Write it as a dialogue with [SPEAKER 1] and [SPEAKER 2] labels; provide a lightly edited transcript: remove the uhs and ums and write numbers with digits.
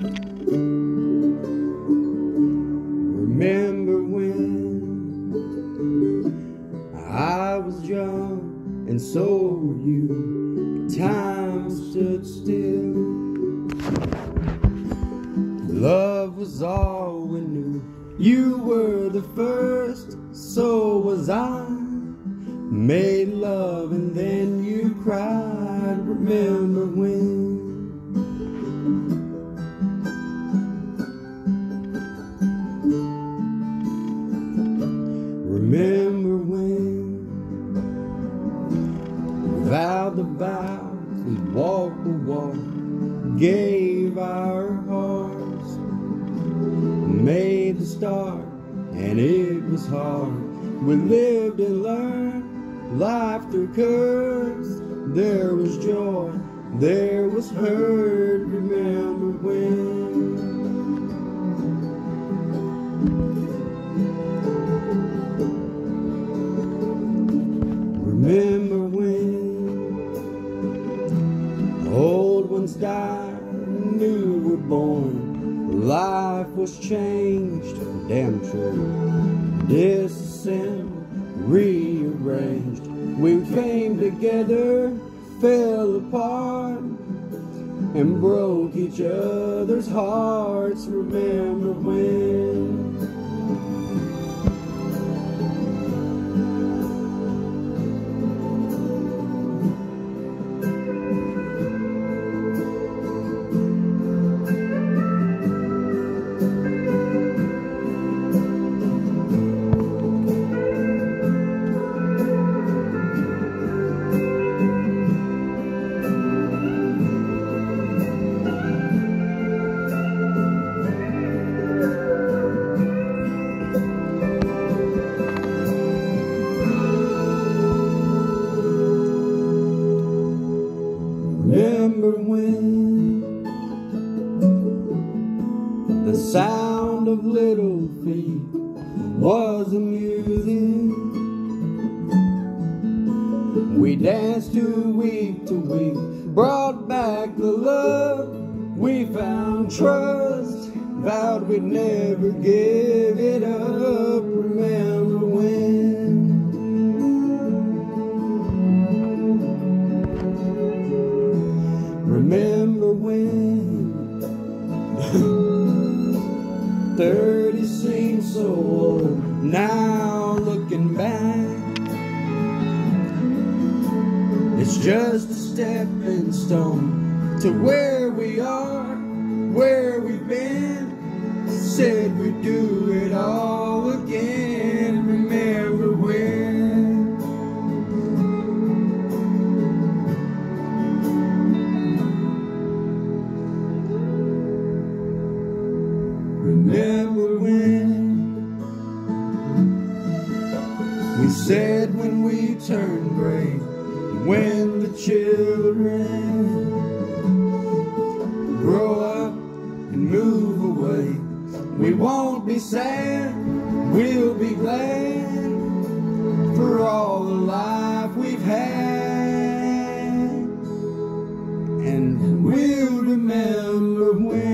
[SPEAKER 1] Remember when I was young and so were you. Time stood still. Love was all we knew. You were the first, so was I. Made love and then you cried. Remember when? Remember when we vowed the vows, we walked the walk, gave our hearts, made the start, and it was hard. We lived and learned life through curves. There was joy, there was hurt. Remember when? Remember when old ones died, new were born, life was changed, damn true, disassembled, rearranged. We came together, fell apart, and broke each other's hearts. Remember when? Remember when the sound of little feet was amusing? We danced to week, brought back the love. We found trust, vowed we'd never give it up. Remember when? Remember when 30 seems so old now, looking back, it's just a stepping stone to where we are, where we've been. Said we'd do it all again. Remember when? Remember when we said when we turned gray, when the children grow up and move away, we won't be sad, we'll be glad for all the life we've had, and we'll remember when.